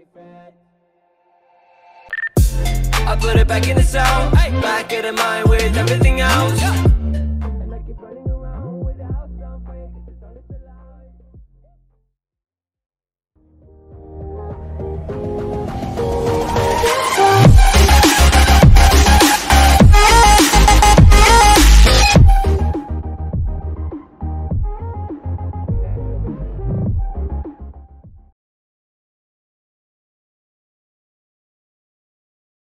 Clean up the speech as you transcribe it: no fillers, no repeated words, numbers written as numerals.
I put it back in the sound, back of the mind with everything else.